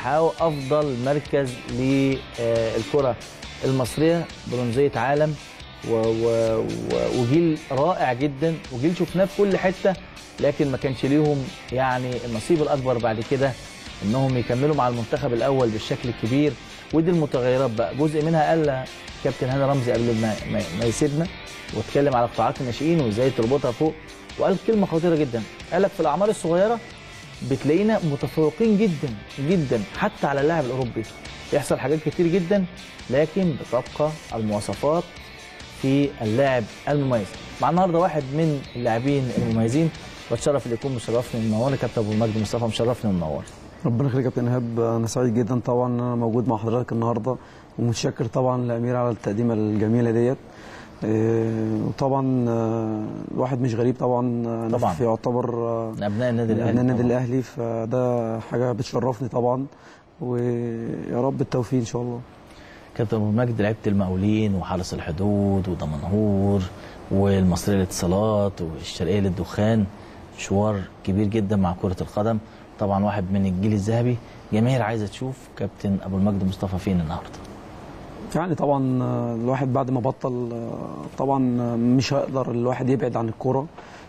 يحققوا افضل مركز للكره المصريه، برونزيه عالم وجيل رائع جدا، وجيل شفناه في كل حته، لكن ما كانش ليهم يعني النصيب الاكبر بعد كده انهم يكملوا مع المنتخب الاول بالشكل الكبير. ودي المتغيرات بقى جزء منها قال كابتن هاني رمزي قبل ما يسيبنا، واتكلم على قطاعات الناشئين وازاي تربطها فوق، وقال كلمه خطيره جدا، قال لك في الاعمار الصغيره بتلاقينا متفوقين جدا جدا حتى على اللاعب الاوروبي، يحصل حاجات كتير جدا لكن بتبقى المواصفات في اللاعب المميز. مع النهارده واحد من اللاعبين المميزين، واتشرف اللي يكون مشرفني ومنورني كابتن ابو المجد مصطفى، مشرفني ومنور. ربنا يخليك يا كابتن ايهاب، انا سعيد جدا طبعا ان انا موجود مع حضرتك النهارده، ومتشكر طبعا لامير على التقديمه الجميله ديت. وطبعا الواحد مش غريب طبعا في يعتبر ابناء النادي الاهلي، فده حاجه بتشرفني طبعا، ويا رب التوفيق ان شاء الله. كابتن ابو المجد لعبت المقاولين وحرس الحدود ودمنهور والمصريه للاتصالات والشرقيه للدخان، مشوار كبير جدا مع كره القدم، طبعا واحد من الجيل الذهبي. جماهير عايزه تشوف كابتن ابو المجد مصطفى فين النهارده؟ يعني طبعا الواحد بعد ما بطل طبعا مش هيقدر الواحد يبعد عن الكوره،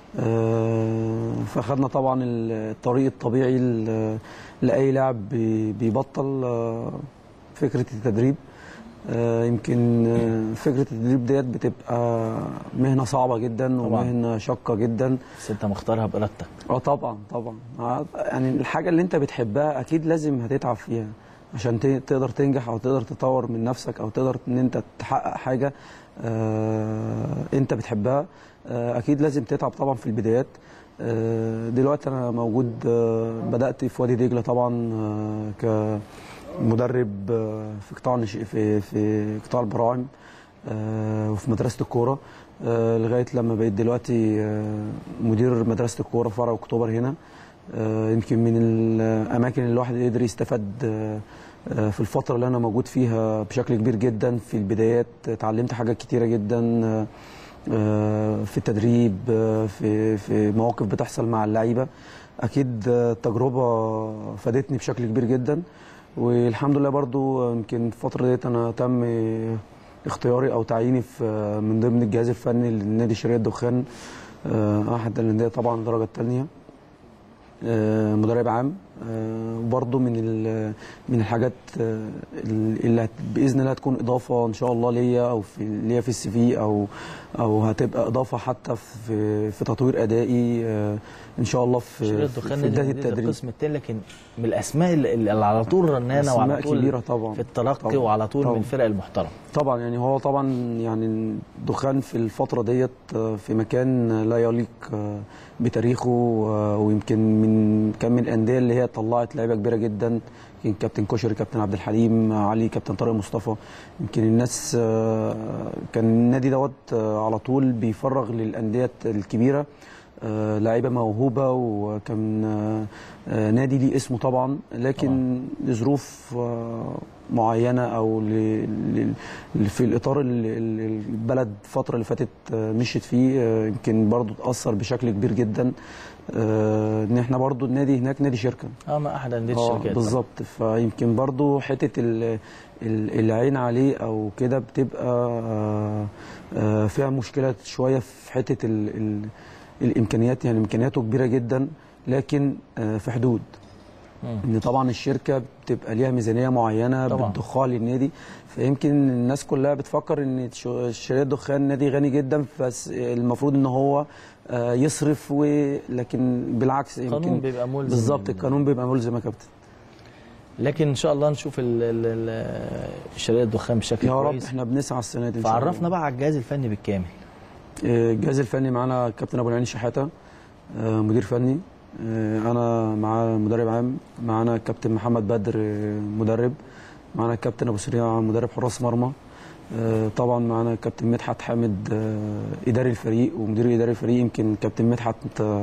فاخدنا طبعا الطريق الطبيعي لاي لاعب بيبطل، فكره التدريب. يمكن فكره التدريب ديت بتبقى مهنه صعبه جدا ومهنه شاقه جدا، بس انت مختارها بارادتك. طبعا يعني الحاجه اللي انت بتحبها اكيد لازم هتتعب فيها عشان تقدر تنجح او تقدر تطور من نفسك او تقدر ان انت تحقق حاجه انت بتحبها. اكيد لازم تتعب طبعا في البدايات. دلوقتي انا موجود، بدات في وادي دجله طبعا كمدرب في قطاع في قطاع البراعم وفي مدرسه الكوره، لغايه لما بقيت دلوقتي مدير مدرسه الكوره في فرع اكتوبر هنا. يمكن من الاماكن اللي الواحد يقدر يستفاد في الفتره اللي انا موجود فيها بشكل كبير جدا. في البدايات اتعلمت حاجات كتيره جدا في التدريب، في مواقف بتحصل مع اللعيبه، اكيد التجربه فادتني بشكل كبير جدا. والحمد لله برضو يمكن الفتره ديت انا تم اختياري او تعييني من ضمن الجهاز الفني لنادي شرقية الدخان، احد الانديه طبعا الدرجه الثانيه، مدرب عام. وبرضه من الحاجات اللي باذن الله هتكون اضافه ان شاء الله ليا او ليا في السي في او هتبقى اضافه حتى في تطوير ادائي ان شاء الله في بدايه التدريب. القسم الثاني، لكن من الاسماء اللي على طول رنانه وعلى طول كبيره طبعا في التلقي طبعًا وعلى طول طبعًا من الفرق المحترمه. طبعا يعني هو طبعا يعني الدخان في الفتره ديت في مكان لا يليق بتاريخه، ويمكن كان من الانديه اللي هي طلعت لعيبه كبيره جدا، يمكن كابتن كشري، كابتن عبد الحليم علي، كابتن طارق مصطفى. يمكن الناس كان النادي دوت على طول بيفرغ للانديه الكبيره لعيبه موهوبه، وكان نادي ليه اسمه طبعا، لكن لظروف معينه او في الاطار اللي البلد الفتره اللي فاتت مشيت فيه، يمكن برضو اتاثر بشكل كبير جدا. ان احنا برضو النادي هناك نادي شركه، ما احد انديه الشركات بالظبط، فيمكن برضو حته العين عليه او كده بتبقى فيها مشكله شويه في حته الامكانيات. يعني امكانياته كبيره جدا لكن في حدود، ان طبعا الشركه بتبقى ليها ميزانيه معينه بتضخها للنادي، فيمكن الناس كلها بتفكر ان شرقية الدخان نادي غني جدا، بس المفروض ان هو يصرف، لكن بالعكس يمكن القانون بيبقى ملزم. بالظبط، القانون بيبقى ملزم يا كابتن. لكن ان شاء الله نشوف شرقية الدخان بشكل كويس يا رب. احنا بنسعى السنه دي ان شاء الله. فعرفنا بقى على الجهاز الفني بالكامل. الجهاز الفني معانا كابتن ابو العين شحاته مدير فني، انا مع مدرب عام، معانا كابتن محمد بدر مدرب، معانا كابتن ابو سريع مدرب حراس مرمى، طبعا معانا كابتن مدحت حامد اداري الفريق ومدير اداري الفريق. يمكن كابتن مدحت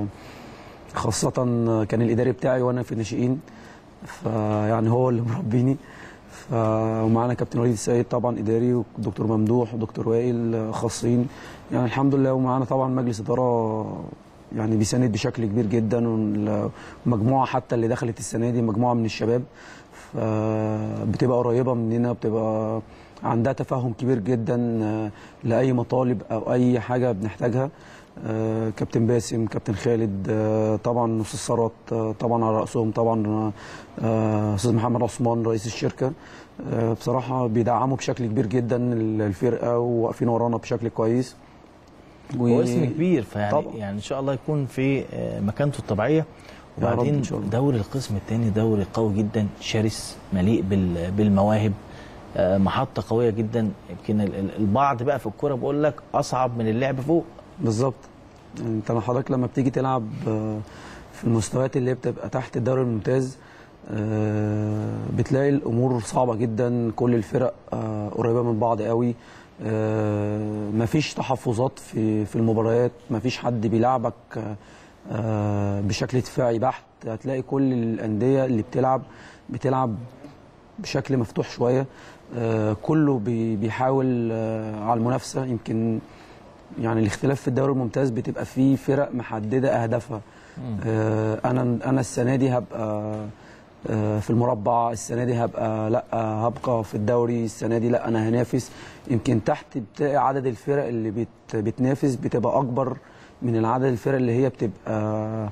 خاصه كان الاداري بتاعي وانا في الناشئين، فيعني هو اللي مربيني. ومعانا كابتن وليد السيد طبعا اداري، ودكتور ممدوح ودكتور وائل خاصين، يعني الحمد لله. ومعانا طبعا مجلس اداره يعني بيساند بشكل كبير جدا، ومجموعه حتى اللي دخلت السنه دي مجموعه من الشباب، بتبقى قريبه مننا، بتبقى عندها تفهم كبير جدا لاي مطالب او اي حاجه بنحتاجها. كابتن باسم، كابتن خالد، طبعا استاذ ثروت، طبعا على راسهم طبعا استاذ محمد عثمان رئيس الشركه. بصراحه بيدعموا بشكل كبير جدا الفرقه وواقفين ورانا بشكل كويس. هو اسم كبير، فيعني يعني ان شاء الله يكون في مكانته الطبيعيه. وبعدين دوري القسم الثاني دوري قوي جدا، شرس، مليء بالمواهب، محطه قويه جدا. يمكن البعض بقى في الكوره بيقول لك اصعب من اللعب فوق. بالظبط. يعني انت حضرتك لما بتيجي تلعب في المستويات اللي بتبقى تحت الدوري الممتاز بتلاقي الامور صعبه جدا، كل الفرق قريبه من بعض قوي، مفيش تحفظات في المباريات، مفيش حد بيلعبك بشكل دفاعي بحت. هتلاقي كل الانديه اللي بتلعب بشكل مفتوح شويه، كله بيحاول على المنافسه. يمكن يعني الاختلاف في الدوري الممتاز بتبقى فيه فرق محدده اهدافها. انا السنه دي هبقى في المربع، السنه دي هبقى في الدوري، السنه دي لا انا هنافس. يمكن تحت بتلاقي عدد الفرق اللي بتنافس بتبقى اكبر من العدد الفرق اللي هي بتبقى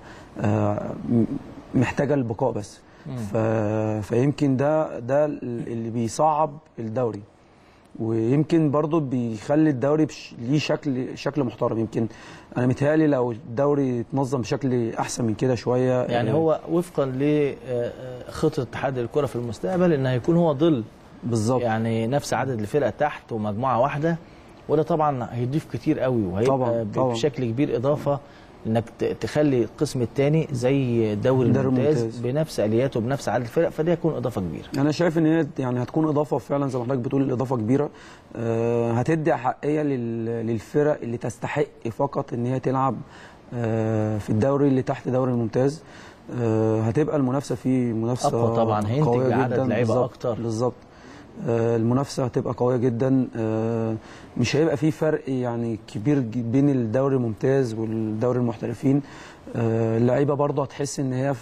محتاجه البقاء بس. فيمكن ده اللي بيصعب الدوري، ويمكن برضو بيخلي الدوري ليه شكل محترم. يمكن انا متهيألي لو الدوري اتنظم بشكل احسن من كده شويه، يعني هو وفقا لخطه اتحاد الكره في المستقبل ان هيكون هو ظل بالظبط، يعني نفس عدد الفرق تحت ومجموعه واحده، وده طبعا هيضيف كتير قوي، وهيبقى بشكل كبير اضافه انك تخلي القسم الثاني زي الدوري الممتاز بنفس الياته وبنفس عدد الفرق، فده هيكون اضافه كبيره. انا شايف ان هي يعني هتكون اضافه فعلا زي ما حضرتك بتقول، اضافه كبيره هتدي احقيه للفرق اللي تستحق فقط ان هي تلعب في الدوري اللي تحت الدوري الممتاز. هتبقى المنافسه فيه منافسه اقوى طبعا، هينتج عدد لعيبه اكتر. بالظبط، المنافسه هتبقى قويه جدا، مش هيبقى في فرق يعني كبير بين الدوري الممتاز والدوري المحترفين. اللعيبه برضه هتحس ان هي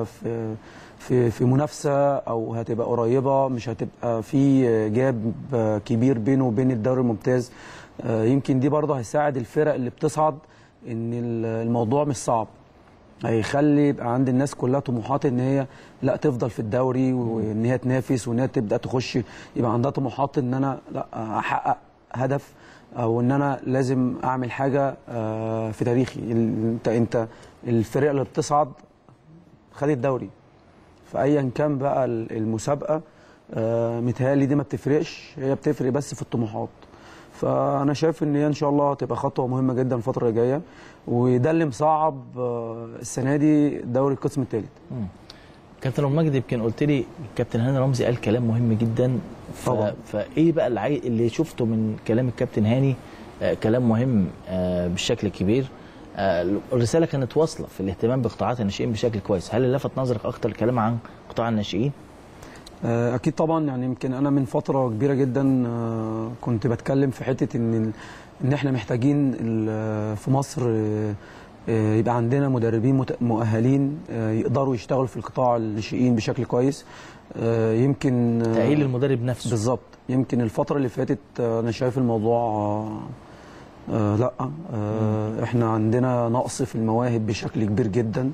في منافسه، او هتبقى قريبه، مش هتبقى في جاب كبير بينه وبين الدوري الممتاز. يمكن دي برضه هيساعد الفرق اللي بتصعد ان الموضوع مش صعب، هيخلي يبقى عند الناس كلها طموحات ان هي لا تفضل في الدوري، وان هي تنافس، وان هي تبدا تخش، يبقى عندها طموحات ان انا لا احقق هدف، او ان انا لازم اعمل حاجه في تاريخي. انت الفرق اللي بتصعد خد الدوري، فايا كان بقى المسابقه متهيألي دي ما بتفرقش، هي بتفرق بس في الطموحات. فانا شايف ان هي ان شاء الله هتبقى خطوه مهمه جدا الفتره اللي جايه، وده اللي مصعب السنه دي دوري القسم الثالث. كابتن ابو مجدي، يمكن قلت لي الكابتن هاني رمزي قال كلام مهم جدا، فايه بقى اللي شفته من كلام الكابتن هاني؟ كلام مهم بالشكل الكبير. الرساله كانت واصله في الاهتمام بقطاعات الناشئين بشكل كويس. هل اللي لفت نظرك اكتر الكلام عن قطاع الناشئين؟ اكيد طبعا. يعني يمكن انا من فتره كبيره جدا كنت بتكلم في حته ان احنا محتاجين في مصر يبقى عندنا مدربين مؤهلين يقدروا يشتغلوا في القطاع الناشئين بشكل كويس. يمكن تأهيل المدرب نفسه بالظبط. يمكن الفتره اللي فاتت انا شايف الموضوع لا، احنا عندنا نقص في المواهب بشكل كبير جدا،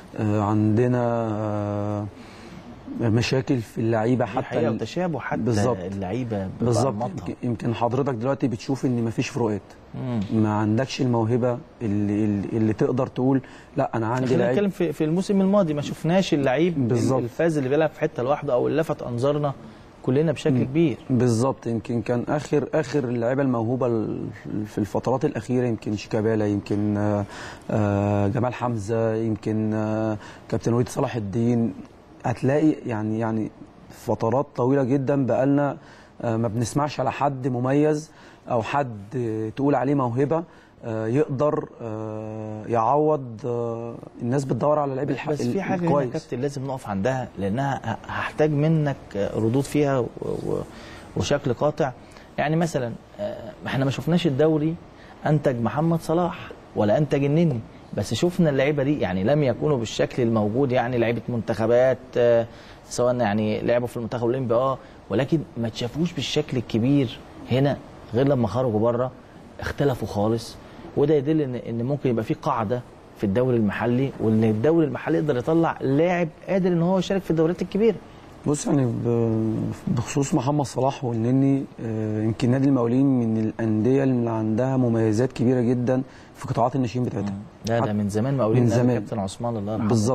عندنا مشاكل في اللعيبه، حتى وتشابه حتى اللعيبه بالظبط. يمكن حضرتك دلوقتي بتشوف ان مفيش فروقات، ما عندكش الموهبه اللي تقدر تقول لا انا عندي لعيب. بنتكلم في الموسم الماضي ما شفناش اللعيب الفاز اللي بيلعب في حته لوحده، او اللي لفت انظارنا كلنا بشكل كبير. بالظبط. يمكن كان اخر اللعيبه الموهوبه في الفترات الاخيره، يمكن شيكابالا، يمكن جمال حمزه، يمكن كابتن وليد صلاح الدين. هتلاقي يعني فترات طويله جدا بقالنا ما بنسمعش على حد مميز او حد تقول عليه موهبه يقدر يعوض الناس بتدور على لعيب الحق. بس في حاجه هنا يا كابتن لازم نقف عندها، لانها هحتاج منك ردود فيها وشكل قاطع. يعني مثلا احنا ما شفناش الدوري انتج محمد صلاح ولا انتج النني، بس شفنا اللعيبه دي يعني لم يكونوا بالشكل الموجود، يعني لعيبه منتخبات سواء يعني لعبوا في المنتخب الاولمبي ولكن ما تشافوش بالشكل الكبير هنا غير لما خرجوا بره اختلفوا خالص. وده يدل ان ممكن يبقى في قاعده في الدوري المحلي، وان الدوري المحلي يقدر يطلع لاعب قادر ان هو يشارك في الدوريات الكبيره. بص يعني بخصوص محمد صلاح والنني، يمكن نادي المقاولين من الانديه اللي عندها مميزات كبيره جدا في قطاعات الناشئين بتاعتها. ده من زمان مقاولين، من زمان كابتن عثمان الله يرحمه بالظبط.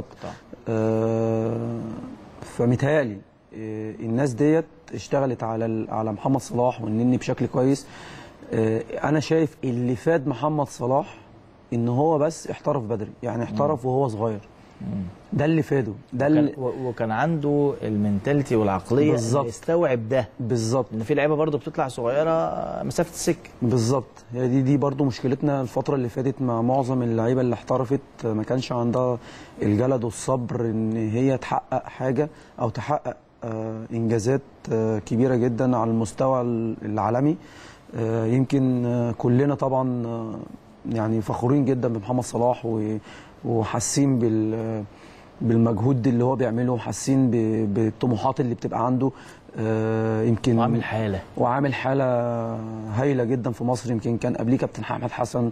فمتهيألي الناس ديت اشتغلت على محمد صلاح والنني بشكل كويس. انا شايف اللي فاد محمد صلاح ان هو بس احترف بدري، يعني احترف وهو صغير. ده اللي فاده، ده وكان عنده المنتاليتي والعقليه بالظبط يستوعب ده بالظبط. ان في لعيبه برضه بتطلع صغيره مسافه السكه بالظبط. هي دي برضه مشكلتنا الفتره اللي فاتت مع معظم اللعيبه اللي احترفت، ما كانش عندها الجلد والصبر ان هي تحقق حاجه او تحقق انجازات كبيره جدا على المستوى العالمي. يمكن كلنا طبعا يعني فخورين جدا بمحمد صلاح وحاسين بالمجهود اللي هو بيعمله، وحاسين بالطموحات اللي بتبقى عنده. يمكن وعامل حاله هايله جدا في مصر. يمكن كان قبليه كابتن احمد حسن،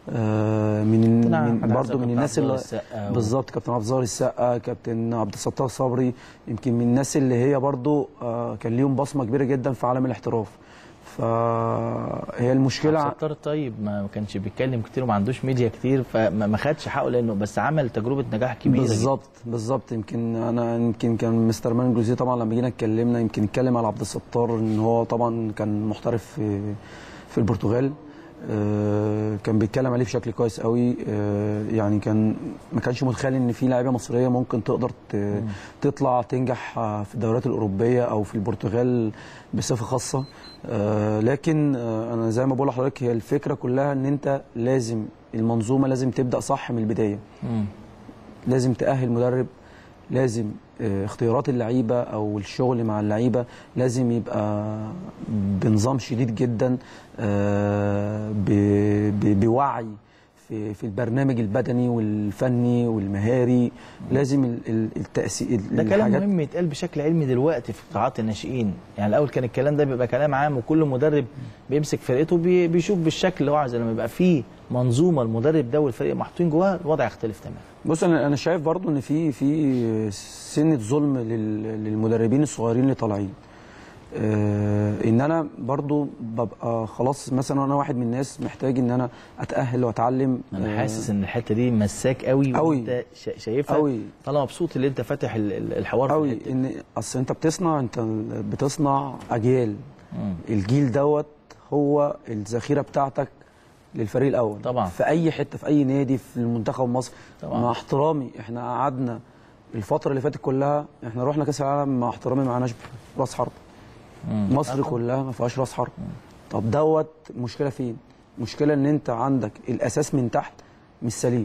من برضه من الناس اللي بالظبط، كابتن عبد الظاهر السقا، كابتن عبد الستار صبري، يمكن من الناس اللي هي برضه كان ليهم بصمه كبيره جدا في عالم الاحتراف. فهي المشكله عبد الستار طيب ما كانش بيتكلم كتير وما عندوش ميديا كتير، فما خدش حقه لانه بس عمل تجربه نجاح كبيره بالظبط. يمكن كان مستر مان جوزيه طبعا لما جينا اتكلمنا يمكن اتكلم على عبد الستار ان هو طبعا كان محترف في البرتغال. كان بيتكلم عليه بشكل كويس قوي. يعني ما كانش متخيل ان في لاعيبه مصريه ممكن تقدر تطلع تنجح في الدوريات الاوروبيه او في البرتغال بصفه خاصه. لكن انا زي ما بقول لحضرتك، هي الفكره كلها ان انت لازم المنظومه لازم تبدا صح من البدايه. لازم تأهل مدرب، لازم اختيارات اللعيبه او الشغل مع اللعيبه لازم يبقى بنظام شديد جدا، بوعي في البرنامج البدني والفني والمهاري. لازم التأثير ده كلام مهم يتقال بشكل علمي دلوقتي في قطاعات الناشئين. يعني الاول كان الكلام ده بيبقى كلام عام وكل مدرب بيمسك فرقته بيشوف بالشكل اللي هو عايزه. لما يبقى في منظومه المدرب ده والفريق محطوطين جواها الوضع يختلف تماما. بص انا شايف برضو ان في سنه ظلم للمدربين الصغيرين اللي طالعين. ان انا برضو ببقى خلاص مثلا انا واحد من الناس محتاج ان انا اتاهل واتعلم. انا حاسس ان الحته دي مساك قوي وانت شايفها قوي. طالما مبسوط اللي انت فاتح الحوار قوي ان اصل انت بتصنع اجيال. الجيل دوت هو الذخيره بتاعتك للفريق الاول طبعا في اي حته، في اي نادي، في المنتخب مصر طبعا. مع احترامي احنا قعدنا الفتره اللي فاتت كلها، احنا رحنا كاس العالم مع احترامي معناش راس حرب. مصر كلها ما فيهاش راس حرب. طب دوت المشكله فين؟ المشكله ان انت عندك الاساس من تحت مش سليم.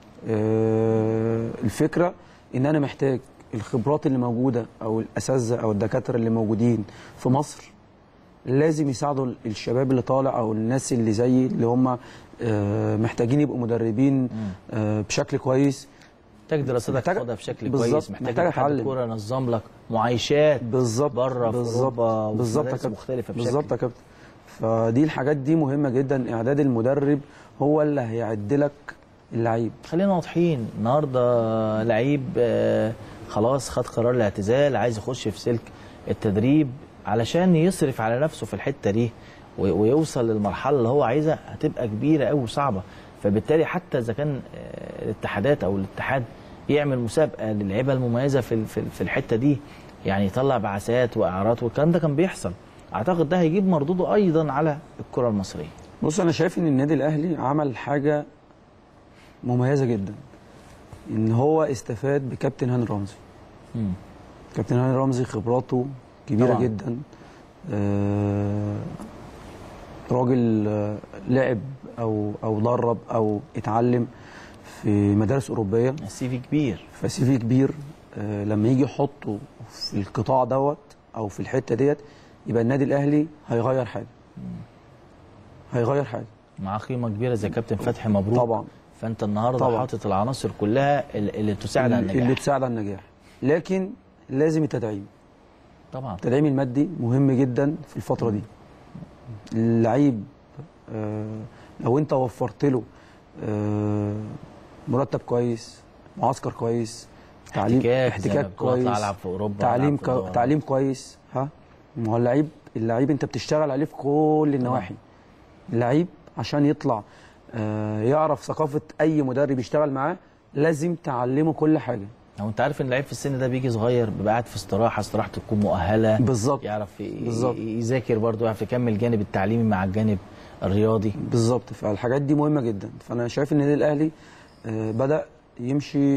الفكره ان انا محتاج الخبرات اللي موجوده او الاساتذه او الدكاتره اللي موجودين في مصر لازم يساعدوا الشباب اللي طالع او الناس اللي زيي اللي هم محتاجين يبقوا مدربين بشكل كويس. محتاج دراستك تاخدها بشكل كويس، محتاج اتحاد الكوره ينظم لك معايشات بره في اوروبا ومدارس مختلفه بشكل بالظبط يا كابتن. فدي الحاجات دي مهمه جدا. اعداد المدرب هو اللي هيعد لك اللعيب. خلينا واضحين، النهارده لعيب خلاص خد قرار الاعتزال، عايز يخش في سلك التدريب علشان يصرف على نفسه في الحته دي ويوصل للمرحله اللي هو عايزها، هتبقى كبيره قوي وصعبه. فبالتالي حتى اذا كان الاتحادات او الاتحاد يعمل مسابقه للعيبه المميزه في الحته دي، يعني يطلع بعثات واعارات والكلام ده كان بيحصل، اعتقد ده هيجيب مردوده ايضا على الكره المصريه. بص انا شايف ان النادي الاهلي عمل حاجه مميزه جدا، ان هو استفاد بكابتن هاني رمزي. كابتن هاني رمزي خبراته كبيره طبعا جدا. راجل لعب او درب او اتعلم في مدارس اوروبيه، السي في كبير. فسي في كبير. لما يجي يحطه في القطاع دوت او في الحته ديت يبقى النادي الاهلي هيغير حاجه. هيغير حاجه. معاه قيمه كبيره زي كابتن فتحي مبروك طبعا فانت النهارده طبعا. حاطط العناصر كلها اللي تساعد على النجاح. اللي تساعد على النجاح، لكن لازم التدعيم. طبعا التدعيم المادي مهم جدا في الفتره دي. اللعيب لو انت وفرت له مرتب كويس، معسكر كويس، احتكاك كويس، العب في اوروبا، تعليم كويس. ها، ما هو اللعيب انت بتشتغل عليه في كل النواحي. اللعيب عشان يطلع يعرف ثقافه اي مدرب يشتغل معاه لازم تعلمه كل حاجه. هو انت عارف ان اللعيب في السن ده بيجي صغير، بيبقى قاعد في استراحته تكون مؤهله بالظبط، يعرف بالظبط يذاكر برضه، يعرف يكمل الجانب التعليمي مع الجانب الرياضي. بالظبط. فالحاجات دي مهمه جدا. فانا شايف ان النادي الاهلي بدا يمشي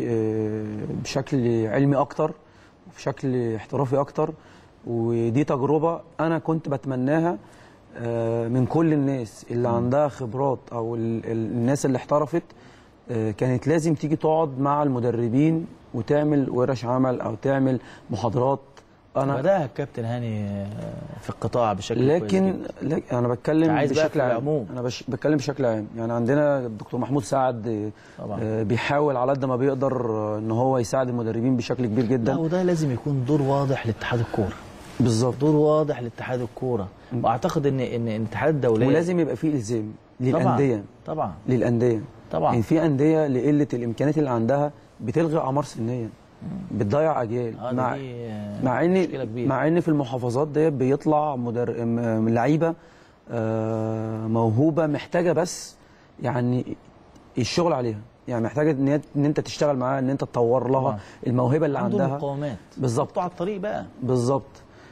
بشكل علمي اكتر وبشكل احترافي اكتر، ودي تجربه انا كنت بتمناها من كل الناس اللي عندها خبرات او الناس اللي احترفت. كانت لازم تيجي تقعد مع المدربين وتعمل ورش عمل او تعمل محاضرات. انا بدأها الكابتن هاني في القطاع بشكل لكن انا بتكلم بشكل عام. انا بتكلم بشكل عام. يعني عندنا الدكتور محمود سعد بيحاول على قد ما بيقدر ان هو يساعد المدربين بشكل كبير جدا. لا، وده لازم يكون دور واضح لاتحاد الكوره. بالظبط، دور واضح لاتحاد الكوره. واعتقد ان الاتحاد الدولي ولازم يبقى فيه الزام للانديه. طبعا للانديه طبعا. يعني في انديه لقله الامكانيات اللي عندها بتلغي اعمار سنيه، بتضيع اجيال. مع ان في المحافظات ديت بيطلع لعيبه موهوبه محتاجه بس يعني الشغل عليها. يعني محتاجه ان انت تشتغل معاها، ان انت تطور لها الموهبه اللي عندها. مقاومات بالظبط على الطريق بقى. بالظبط.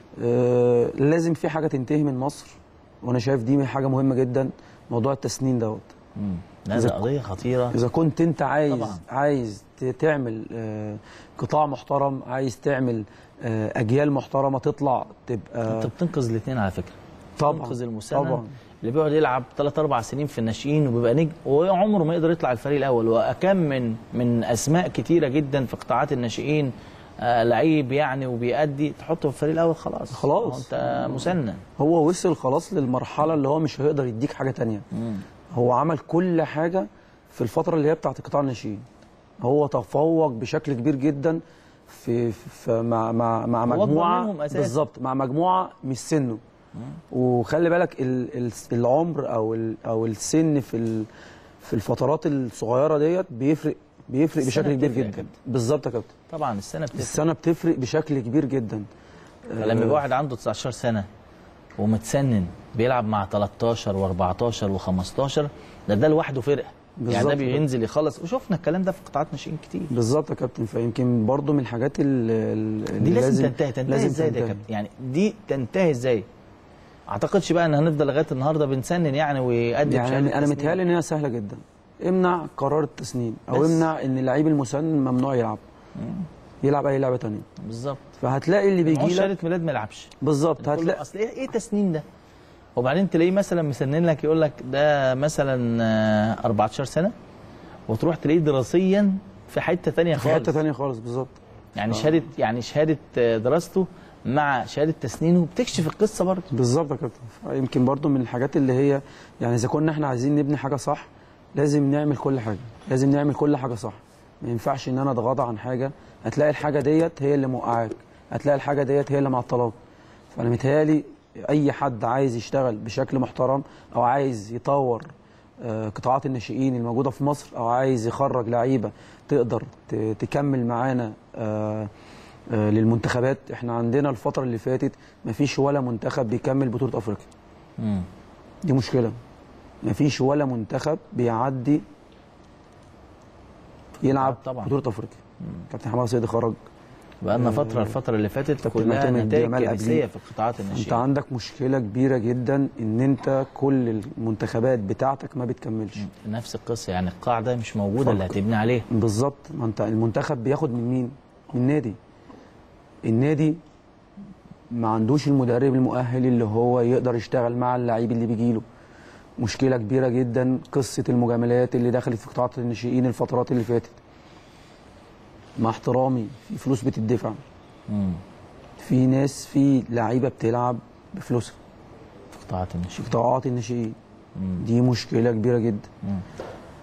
لازم في حاجه تنتهي من مصر، وانا شايف دي حاجه مهمه جدا، موضوع التسنين دوت. ده قضيه خطيره. اذا كنت انت عايز تعمل قطاع محترم، عايز تعمل اجيال محترمه تطلع تبقى، انت بتنقذ الاثنين على فكره. طبعا تنقذ المسنن اللي بيقعد يلعب 3-4 سنين في الناشئين وبيبقى نجم وعمره ما يقدر يطلع الفريق الاول. وكم من اسماء كتيره جدا في قطاعات الناشئين لعيب يعني وبيأدي، تحطه في الفريق الاول خلاص انت مسنن. هو وصل خلاص للمرحله اللي هو مش هيقدر يديك حاجه ثانيه. هو عمل كل حاجه في الفتره اللي هي بتاعت قطاع الناشئين. هو تفوق بشكل كبير جدا مع مجموعه. بالظبط، مع مجموعه مش سنه. وخلي بالك العمر او السن في الفترات الصغيره ديت بيفرق بشكل كبير جدا. بالظبط يا كابتن. طبعا السنه بتفرق بشكل كبير جدا. فلما يبقى واحد عنده 19 سنه ومتسنن بيلعب مع 13 و14 و15، ده لوحده فرقه. يعني ده بينزل يخلص، وشفنا الكلام ده في قطاعات ناشئين كتير. بالظبط يا كابتن. فيمكن برضو من الحاجات اللي دي لازم تنتهي ازاي ده يا كابتن؟ يعني دي تنتهي ازاي؟ اعتقدش بقى ان هنفضل لغايه النهارده بنسنن يعني ويقدم يعني انا متهيألي ان هي سهله جدا. امنع قرار التسنين او امنع ان اللعيب المسنن ممنوع يلعب اي لعبه ثانيه. بالظبط. فهتلاقي اللي بيجي لك شهاده ميلاد ما يلعبش. بالظبط. هتلاقي اصل ايه تسنين ده؟ وبعدين تلاقيه مثلا مسنن لك، يقول لك ده مثلا 14 سنه، وتروح تلاقيه دراسيا في حته ثانيه خالص. في حته ثانيه خالص. بالظبط. يعني شهاده دراسته مع شهاده تسنينه بتكشف القصه برضه. بالظبط يا كابتن. يمكن برضه من الحاجات اللي هي يعني اذا كنا احنا عايزين نبني حاجه صح لازم نعمل كل حاجه، لازم نعمل كل حاجه صح. ما ينفعش ان انا اتغاضى عن حاجه، هتلاقي الحاجه ديت هي اللي موقعاك، هتلاقي الحاجه ديت هي اللي معطلاك. فانا متهيألي اي حد عايز يشتغل بشكل محترم او عايز يطور قطاعات الناشئين الموجوده في مصر، او عايز يخرج لعيبه تقدر تكمل معانا للمنتخبات. احنا عندنا الفتره اللي فاتت مفيش ولا منتخب بيكمل بطوله افريقيا. دي مشكله. مفيش ولا منتخب بيعدي يلعب بطوله افريقيا. كابتن حماد سيدي خرج بقى لنا الفتره اللي فاتت كلها نتائج كارثيه في القطاعات الناشئه. انت عندك مشكله كبيره جدا ان انت كل المنتخبات بتاعتك ما بتكملش. نفس القصه، يعني القاعده مش موجوده اللي هتبني عليها. بالظبط. ما انت المنتخب بياخد من مين؟ من النادي ما عندوش المدرب المؤهل اللي هو يقدر يشتغل مع اللعيب اللي بيجي له. مشكله كبيره جدا قصه المجاملات اللي دخلت في قطاعات الناشئين الفترات اللي فاتت. مع احترامي، في فلوس بتدفع. في ناس، في لعيبه بتلعب بفلوسها في قطاعات الناشئين. دي مشكله كبيره جدا.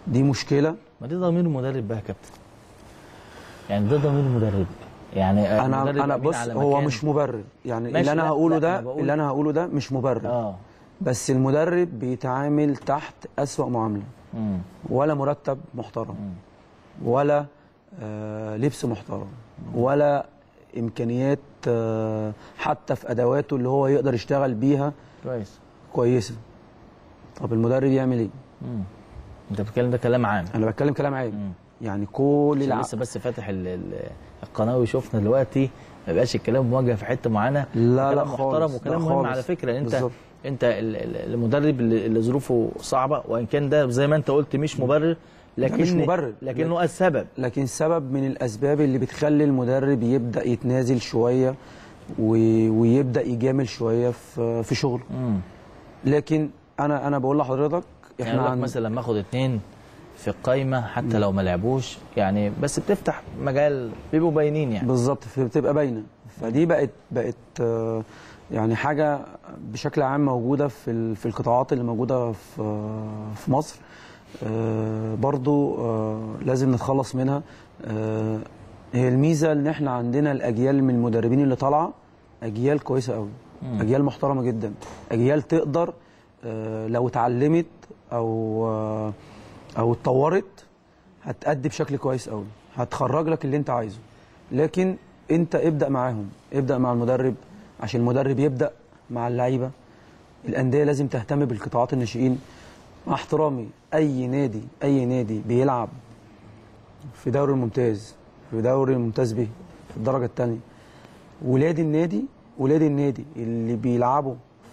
دي مشكله. ما دي ضمير المدرب بقى يا كابتن، يعني ده ضمير المدرب. يعني انا بص، هو مش مبرر، يعني اللي انا هقوله ده اللي انا هقوله ده مش مبرر. بس المدرب بيتعامل تحت أسوأ معامله. ولا مرتب محترم، ولا لبس محترم، ولا امكانيات حتى في ادواته اللي هو يقدر يشتغل بيها كويسه. طب المدرب يعمل ايه؟ انت بتتكلم ده كلام عام. انا بتكلم كلام عام. يعني كل لسه بس فاتح القناه وشفنا دلوقتي، ما بقاش الكلام موجه في حته معينه. لا كلام محترم وكلام مهم على فكره. انت المدرب اللي ظروفه صعبه، وان كان ده زي ما انت قلت مش مبرر، مش مبرر، لكنه السبب. لكن سبب من الاسباب اللي بتخلي المدرب يبدا يتنازل شويه ويبدا يجامل شويه في شغله. لكن انا بقول لحضرتك احنا يعني مثلا لما اخد 2 في القايمه حتى لو ما لعبوش، يعني بس بتفتح مجال، بيبقوا باينين يعني. بالظبط، بتبقى باينه. فدي بقت يعني حاجه بشكل عام موجوده في القطاعات اللي موجوده في مصر. برضو لازم نتخلص منها. هي الميزه ان احنا عندنا الاجيال من المدربين اللي طالعه اجيال كويسه قوي، اجيال محترمه جدا، اجيال تقدر لو اتعلمت او اتطورت هتأدي بشكل كويس قوي، هتخرج لك اللي انت عايزه. لكن انت ابدأ معاهم، ابدأ مع المدرب، عشان المدرب يبدأ مع اللعيبه. الانديه لازم تهتم بالقطاعات الناشئين. مع احترامي، اي نادي بيلعب في دوري الممتاز، في دوري الممتاز به، في الدرجه الثانيه، ولاد النادي اللي بيلعبوا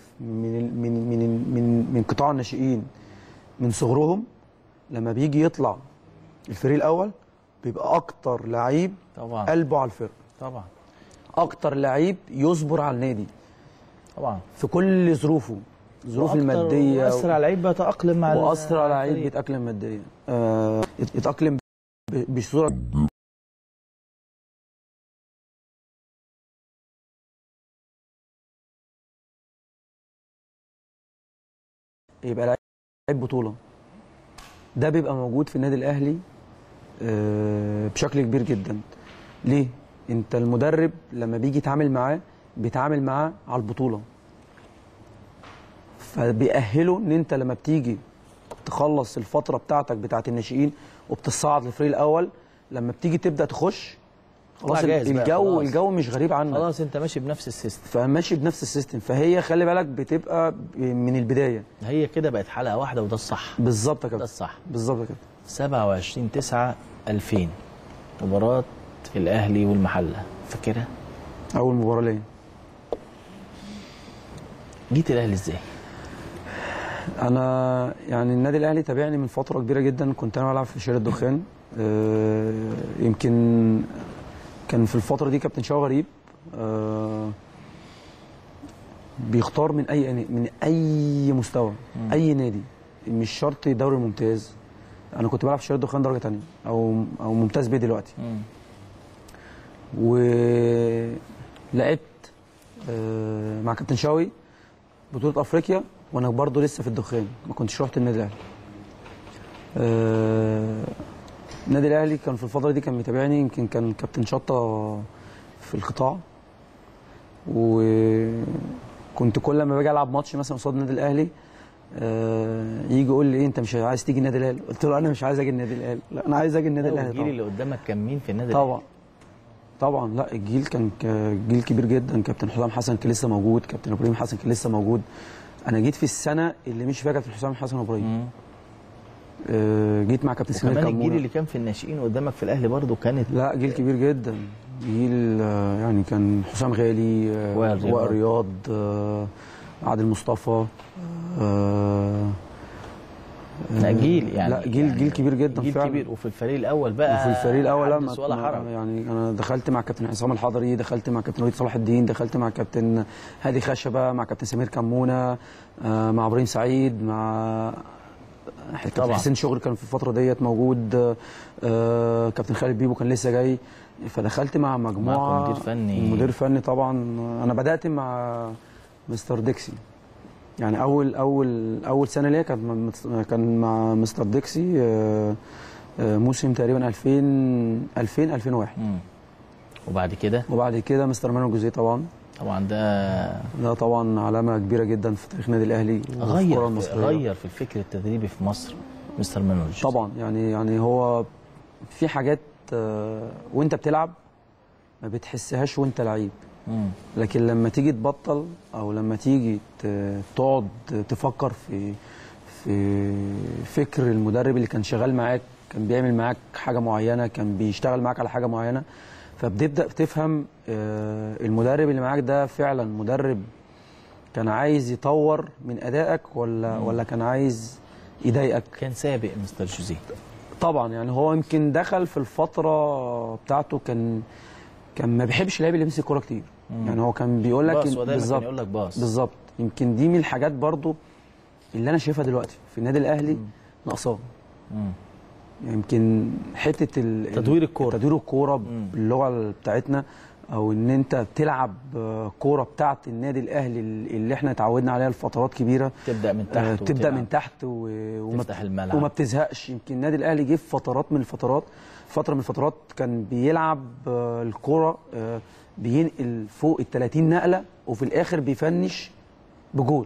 من قطاع الناشئين من صغرهم، لما بيجي يطلع الفريق الاول بيبقى اكتر لعيب طبعا قلبه على الفرقه، طبعا اكتر لعيب يصبر على النادي طبعا في كل ظروفه، الظروف الماديه، واسرع لعيب بيتاقلم مع واسرع لعيب بيتاقلم ماديا، يتاقلم بصوره يبقى لعيب بطوله. ده بيبقى موجود في النادي الاهلي بشكل كبير جدا. ليه؟ انت المدرب لما بيجي يتعامل معاه بيتعامل معاه على البطوله، فبيأهله ان انت لما بتيجي تخلص الفتره بتاعتك بتاعت الناشئين وبتصعد للفريق الاول، لما بتيجي تبدا تخش خلاص الجو مش غريب عنك، خلاص انت ماشي بنفس السيستم. فماشي بنفس السيستم، فهي خلي بالك بتبقى من البدايه. هي كده بقت حلقه واحده، وده الصح. بالظبط يا كابتن، ده الصح بالظبط يا كابتن. 27/9/2000 مباراه الاهلي والمحله، فاكرها؟ اول مباراه ليا. جيت الاهلي ازاي؟ انا يعني النادي الاهلي تابعني من فتره كبيره جدا، كنت انا بلعب في شارع الدخان. يمكن كان في الفتره دي كابتن شوقي غريب بيختار من اي مستوى، اي نادي، مش شرط دوري ممتاز. انا كنت بلعب في شارع الدخان درجه ثانيه او ممتاز بيه دلوقتي. ولعبت مع كابتن شوقي بطوله افريقيا وانا برضو لسه في الدخان، ما كنتش رحت النادي الاهلي. النادي الاهلي كان في الفتره دي كان متابعني، يمكن كان كابتن شطه في القطاع، وكنت كل ما باجي العب ماتش مثلا قصاد النادي الاهلي يجي يقول لي ايه انت مش عايز تيجي النادي الاهلي؟ قلت له انا مش عايز اجي النادي الاهلي، لا انا عايز اجي النادي الاهلي. الجيل اللي قدامك كان مين في النادي الاهلي؟ طبعا لا، الجيل كان جيل كبير جدا. كابتن حسام حسن كان لسه موجود، كابتن ابراهيم حسن كان لسه موجود. انا جيت في السنه اللي مش فيها كابتن حسام حسن وابراهيم. جيت مع كابتن سمير كمونه. كمان الجيل اللي كان في الناشئين قدامك في الاهلي برضو كانت لا جيل كبير جدا، جيل يعني كان حسام غالي، وائل رياض، عادل مصطفى، لا جيل يعني، لا جيل كبير جدا، جيل فعلا كبير. وفي الفريق الاول بقى، وفي الفريق الاول حدث ولا حرج. يعني انا دخلت مع كابتن عصام الحضري، دخلت مع كابتن وليد صلاح الدين، دخلت مع كابتن هادي خشبه، مع كابتن سمير كمونه، مع ابراهيم سعيد، مع كابتن حسين شغل كان في الفتره ديت موجود، كابتن خالد بيبو كان لسه جاي. فدخلت مع مجموعه مدير فني طبعا. انا بدات مع مستر ديكسي يعني اول سنه ليا كان مع مستر ديكسي، موسم تقريبا 2001. وبعد كده مستر مانويل جوزيه طبعا ده طبعا علامه كبيره جدا في تاريخ النادي الاهلي. غير في الفكر التدريبي في مصر مستر مانويل جوزيه طبعا. يعني هو في حاجات وانت بتلعب ما بتحسهاش وانت لعيب، لكن لما تيجي تبطل او لما تيجي تقعد تفكر في فكر المدرب اللي كان شغال معاك، كان بيعمل معاك حاجه معينه، كان بيشتغل معاك على حاجه معينه، فبتبدا تفهم المدرب اللي معاك ده فعلا مدرب كان عايز يطور من ادائك ولا كان عايز يضايقك. كان سابق مستر جوزيه طبعا. يعني هو يمكن دخل في الفتره بتاعته كان ما بيحبش اللعيب اللي يمسك الكوره كتير. يعني هو كان بيقول لك بالظبط. يمكن دي من الحاجات برضو اللي انا شايفها دلوقتي في النادي الاهلي ناقصاه. يمكن حته تدوير الكوره باللغه بتاعتنا، او ان انت تلعب كوره بتاعت النادي الاهلي اللي احنا اتعودنا عليها لفترات كبيره، تبدا من تحت تفتح الملعب وما بتزهقش. يمكن النادي الاهلي جه في فتره من الفترات كان بيلعب الكوره بينقل فوق ال 30 نقله وفي الاخر بيفنش بجول.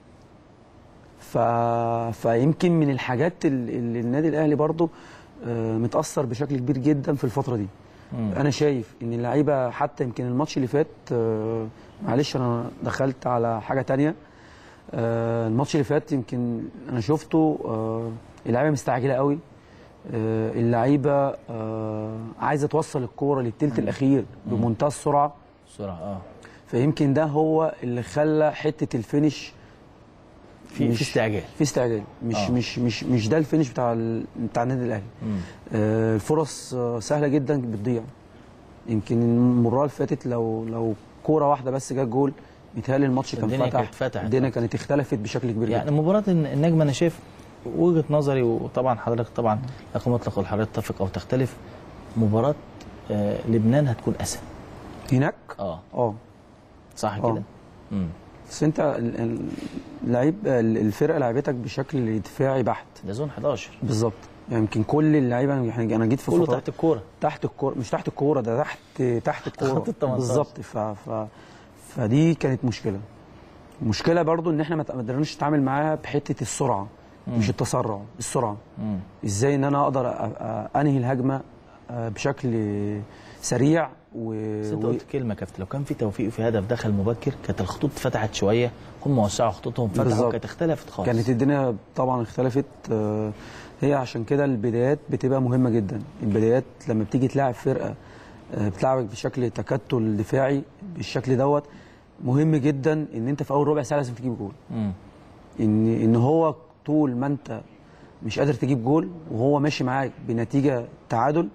فيمكن من الحاجات اللي النادي الاهلي برضو متاثر بشكل كبير جدا في الفتره دي. انا شايف ان اللعيبه حتى يمكن الماتش اللي فات، معلش انا دخلت على حاجه تانية، الماتش اللي فات يمكن انا شفته اللعيبه مستعجله قوي، اللعيبه عايزه توصل الكوره للثلث الاخير بمنتهى السرعه. فيمكن ده هو اللي خلى حته الفينش في استعجال. مش ده الفينش بتاع النادي الاهلي. الفرص سهله جدا بتضيع. يمكن المره اللي فاتت لو كوره واحده بس جت جول، متهيألي الماتش كان فتح. الدنيا كانت اختلفت بشكل كبير يعني جدا. مباراه النجم انا شايف وجهه نظري، وطبعا حضرتك طبعا لكم مطلق والحضرتك تتفق او تختلف، مباراه لبنان هتكون اسهل هناك. صح كده. بس انت اللعيب الفرقه لعبتك بشكل دفاعي بحت. ده زون 11 بالظبط. يعني يمكن كل اللعيبه، يعني انا جيت في كله تحت الكوره مش تحت الكوره، ده تحت الكوره بالظبط. فدي كانت مشكله برضو ان احنا ما قدرناش نتعامل معاها بحته السرعه. مش التسرع، السرعه. ازاي ان انا اقدر انهي الهجمه بشكل سريع. بس انت قلت كلمه كابتن، لو كان في توفيق وفي هدف دخل مبكر كانت الخطوط اتفتحت شويه، هم وسعوا خطوطهم فتحوا، كانت اختلفت خالص. كانت الدنيا طبعا اختلفت. هي عشان كده البدايات بتبقى مهمه جدا. البدايات لما بتيجي تلاعب فرقه بتلعبك بشكل تكتل دفاعي بالشكل دوت، مهم جدا ان انت في اول ربع ساعه لازم تجيب جول. ان هو طول ما انت مش قادر تجيب جول وهو ماشي معاك بنتيجه تعادل،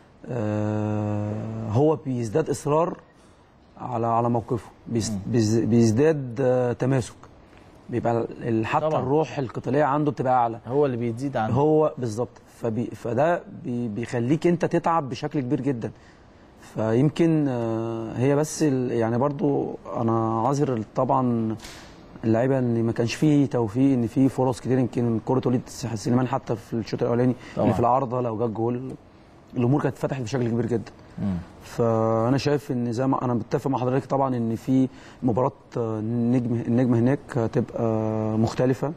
هو بيزداد اصرار على موقفه، بيزداد تماسك، بيبقى حتى طبعا الروح القتاليه عنده بتبقى اعلى، هو اللي بيزيد عنه هو بالظبط. فده بيخليك انت تتعب بشكل كبير جدا. فيمكن هي بس يعني برضو انا عاذر طبعا اللعيبه ان ما كانش فيه توفيق، ان فيه فرص كتير. يمكن كره وليد سليمان حتى في الشوط الاولاني اللي في العارضه لو جت جول الامور كانت اتفتحت بشكل كبير جدا. فانا شايف ان زي ما انا متفق مع حضرتك طبعا ان في مباراه النجم هناك هتبقى مختلفه،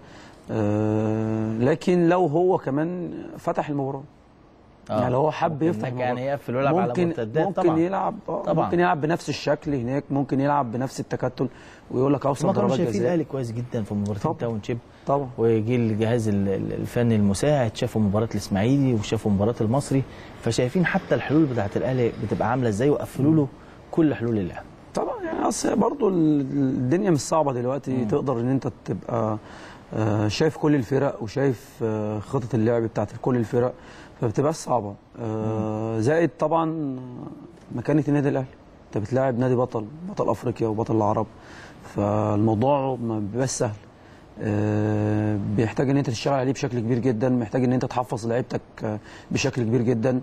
لكن لو هو كمان فتح المباراه، يعني لو هو حب يفتح يعني يقفل ويلعب على مرتدات طبعا يلعب ممكن يلعب بنفس الشكل هناك، ممكن يلعب بنفس التكتل ويقول لك اوصل ضربات جزاء. شايفين الاهلي كويس جدا في مباراه التاون شيب طبعا، ويجي الجهاز الفني المساعد شافوا مباراه الاسماعيلي وشافوا مباراه المصري، فشايفين حتى الحلول بتاعه الاهلي بتبقى عامله ازاي وقفلوا له كل حلول اللعب. طبعا يعني اصل برضه الدنيا مش صعبه دلوقتي. تقدر ان انت تبقى شايف كل الفرق وشايف خطط اللعب بتاعت كل الفرق، فبتبقاش صعبه. زائد طبعا مكانه النادي الاهلي، انت بتلاعب نادي بطل افريقيا وبطل العرب، فالموضوع ما بيبقاش سهل. بيحتاج ان انت تشتغل عليه بشكل كبير جدا، محتاج ان انت تحفظ لعيبتك بشكل كبير جدا.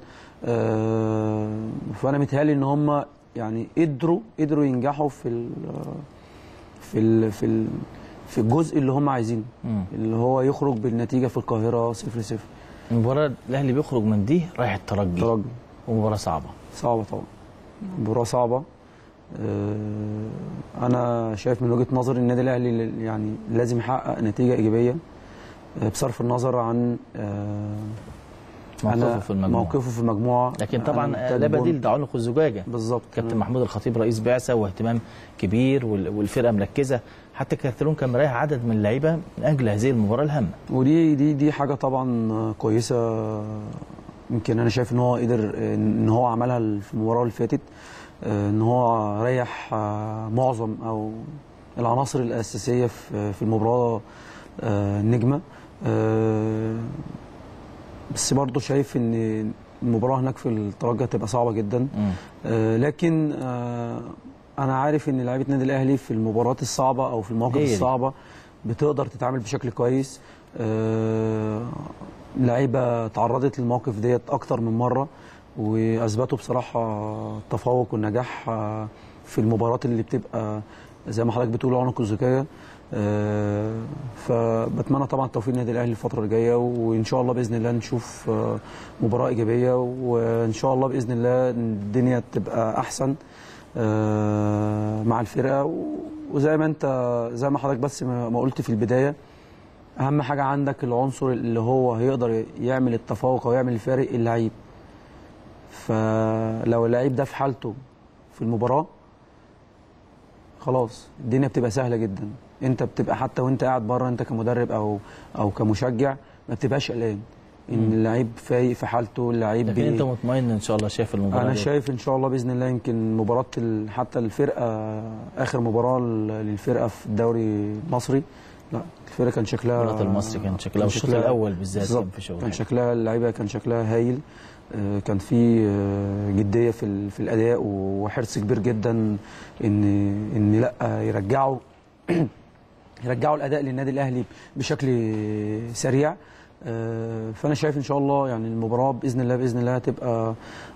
فانا متهيألي ان هم يعني قدروا ينجحوا في في الجزء اللي هم عايزينه، اللي هو يخرج بالنتيجه في القاهره 0-0. المباراه الاهلي بيخرج من دي رايح الترجي. ومباراه صعبه طبعا، مباراه صعبه. انا شايف من وجهه نظري النادي الاهلي يعني لازم يحقق نتيجه ايجابيه بصرف النظر عن موقفه في المجموعه. لكن طبعا لا بديل ده عنق الزجاجه. بالظبط. كابتن محمود الخطيب رئيس بعثه واهتمام كبير والفرقه مركزه، حتى كارتيرون كان مريح عدد من اللعيبه من اجل هذه المباراه الهامه. ودي حاجه طبعا كويسه. يمكن انا شايف ان هو قدر ان هو عملها في المباراه اللي فاتت، ان هو ريح معظم او العناصر الاساسيه في المباراه النجمه. بس برضه شايف ان المباراه هناك في الترجي هتبقى صعبه جدا. لكن انا عارف ان لعيبه النادي الاهلي في المباريات الصعبه او في المواقف الصعبه بتقدر تتعامل بشكل كويس. لعيبه تعرضت للمواقف ديت اكتر من مره واثبتوا بصراحه التفوق والنجاح في المباريات اللي بتبقى زي ما حضرتك بتقول عنق الزجاجه. فبتمنى طبعا التوفيق للنادي الاهلي الفتره الجايه، وان شاء الله باذن الله نشوف مباراه ايجابيه، وان شاء الله باذن الله الدنيا تبقى احسن مع الفرقه. وزي ما حضرتك بس ما قلت في البدايه، اهم حاجه عندك العنصر اللي هو هيقدر يعمل التفوق او يعمل الفارق، اللعيب. فلو اللعيب ده في حالته في المباراه خلاص الدنيا بتبقى سهله جدا. انت بتبقى حتى وانت قاعد بره، انت كمدرب او كمشجع ما بتبقاش قلقان ان اللعيب فايق في حالته. اللعيب لكن انت مطمئن ان شاء الله شايف المباراه؟ انا شايف ان شاء الله باذن الله. يمكن مباراه حتى الفرقه اخر مباراه للفرقه في الدوري المصري، لا الفرقه كان شكلها، مباراه المصري كان شكلها الشوط الاول بالذات في شغل، كان شكلها اللعيبه كان شكلها هايل. كان في جديه في الاداء وحرص كبير جدا ان لا يرجعوا الاداء للنادي الاهلي بشكل سريع. فانا شايف ان شاء الله يعني المباراه باذن الله هتبقى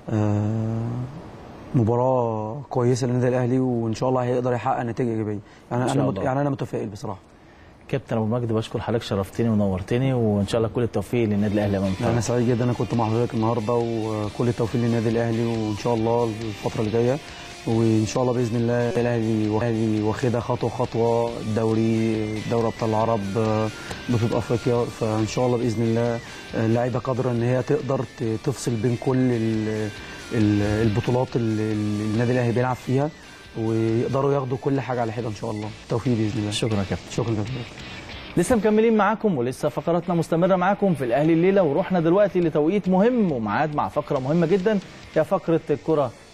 مباراه كويسه للنادي الاهلي، وان شاء الله هيقدر يحقق نتيجه ايجابيه. يعني انا متفائل بصراحه. كابتن ابو مجد، بشكر حضرتك، شرفتني ونورتني، وان شاء الله كل التوفيق للنادي الاهلي امام انا سعيد جدا انا كنت مع حضرتك النهارده، وكل التوفيق للنادي الاهلي، وان شاء الله الفتره اللي جايه، وان شاء الله باذن الله الاهلي واخدها خطوه دوري ابطال العرب، بطوله افريقيا. فان شاء الله باذن الله اللعيبه قادره ان هي تقدر تفصل بين كل البطولات اللي النادي الاهلي بيلعب فيها، ويقدروا ياخدوا كل حاجه على حده ان شاء الله. التوفيق باذن الله. شكرا يا كابتن. شكرا كابتن. لسه مكملين معاكم، ولسه فقراتنا مستمره معاكم في الاهلي الليله، ورحنا دلوقتي لتوقيت مهم وميعاد مع فقره مهمه جدا، هي فقره الكره